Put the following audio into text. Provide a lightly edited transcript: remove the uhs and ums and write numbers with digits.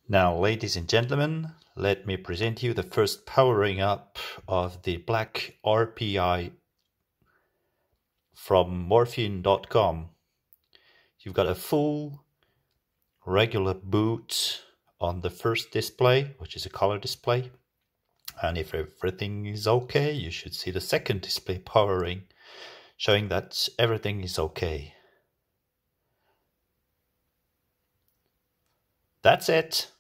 Now, ladies and gentlemen, let me present you the first powering up of the Black RPI from Morphine.com. You've got a full regular boot on the first display, which is a color display. And if everything is okay, you should see the second display powering, showing that everything is okay. That's it.